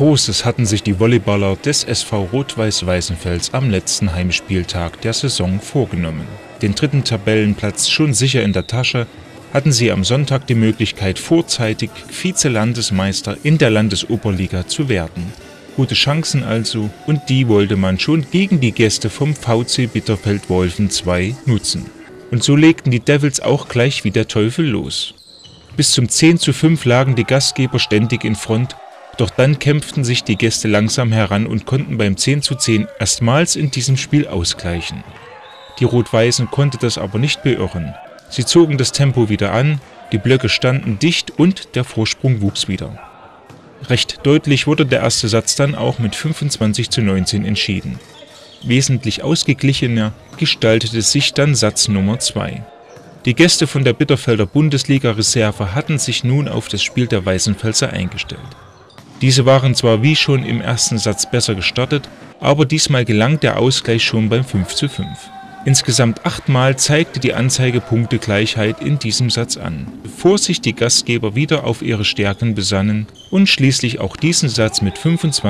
Großes hatten sich die Volleyballer des SV Rot-Weiß Weißenfels am letzten Heimspieltag der Saison vorgenommen. Den 3. Tabellenplatz schon sicher in der Tasche, hatten sie am Sonntag die Möglichkeit, vorzeitig Vize-Landesmeister in der Landesoberliga zu werden. Gute Chancen also, und die wollte man schon gegen die Gäste vom VC Bitterfeld-Wolfen 2 nutzen. Und so legten die Devils auch gleich wie der Teufel los. Bis zum 10:5 lagen die Gastgeber ständig in Front, doch dann kämpften sich die Gäste langsam heran und konnten beim 10:10 erstmals in diesem Spiel ausgleichen. Die Rot-Weißen konnte das aber nicht beirren. Sie zogen das Tempo wieder an, die Blöcke standen dicht und der Vorsprung wuchs wieder. Recht deutlich wurde der erste Satz dann auch mit 25:19 entschieden. Wesentlich ausgeglichener gestaltete sich dann Satz Nummer 2. Die Gäste von der Bitterfelder Bundesliga-Reserve hatten sich nun auf das Spiel der Weißenfelser eingestellt. Diese waren zwar wie schon im ersten Satz besser gestartet, aber diesmal gelang der Ausgleich schon beim 5:5. Insgesamt 8-mal zeigte die Anzeige Punktegleichheit in diesem Satz an, bevor sich die Gastgeber wieder auf ihre Stärken besannen und schließlich auch diesen Satz mit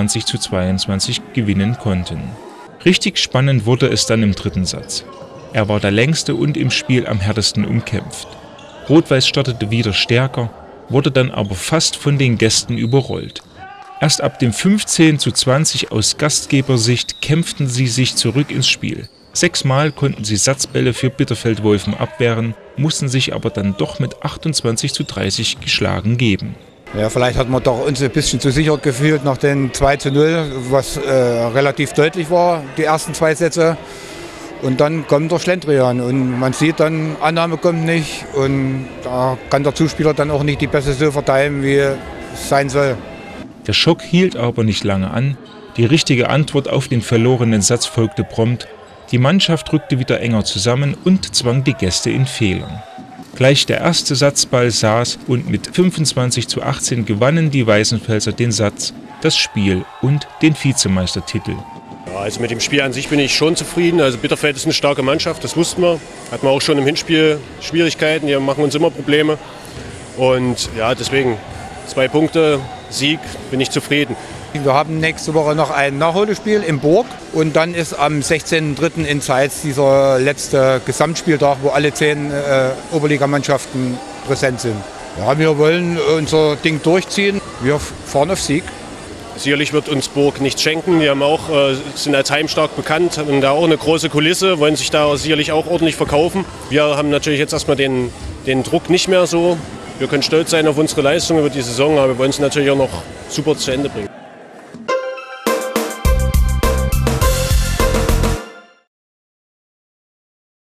25:22 gewinnen konnten. Richtig spannend wurde es dann im 3. Satz. Er war der längste und im Spiel am härtesten umkämpft. Rot-Weiß startete wieder stärker, wurde dann aber fast von den Gästen überrollt. Erst ab dem 15:20 aus Gastgebersicht kämpften sie sich zurück ins Spiel. 6-mal konnten sie Satzbälle für Bitterfeld-Wolfen abwehren, mussten sich aber dann doch mit 28:30 geschlagen geben. Ja, vielleicht hat man doch uns ein bisschen zu sicher gefühlt nach den 2:0, was relativ deutlich war, die ersten 2 Sätze. Und dann kommt der Schlendrian und man sieht dann, Annahme kommt nicht und da kann der Zuspieler dann auch nicht die Pässe so verteilen, wie es sein soll. Der Schock hielt aber nicht lange an, die richtige Antwort auf den verlorenen Satz folgte prompt, die Mannschaft rückte wieder enger zusammen und zwang die Gäste in Fehlern. Gleich der erste Satzball saß und mit 25:18 gewannen die Weißenfelser den Satz, das Spiel und den Vizemeistertitel. Ja, also mit dem Spiel an sich bin ich schon zufrieden. Also Bitterfeld ist eine starke Mannschaft, das wussten wir. Hatten wir auch schon im Hinspiel Schwierigkeiten, die machen uns immer Probleme. Und ja, deswegen 2 Punkte, Sieg, bin ich zufrieden. Wir haben nächste Woche noch ein Nachholspiel in Burg und dann ist am 16.03. in Zeitz dieser letzte Gesamtspieltag, wo alle 10 Oberligamannschaften präsent sind. Ja, wir wollen unser Ding durchziehen. Wir fahren auf Sieg. Sicherlich wird uns Burg nichts schenken. Die haben auch, sind als heimstark bekannt, haben da auch eine große Kulisse, wollen sich da sicherlich auch ordentlich verkaufen. Wir haben natürlich jetzt erstmal den Druck nicht mehr so. Wir können stolz sein auf unsere Leistung über die Saison, aber wir wollen es natürlich auch noch super zu Ende bringen.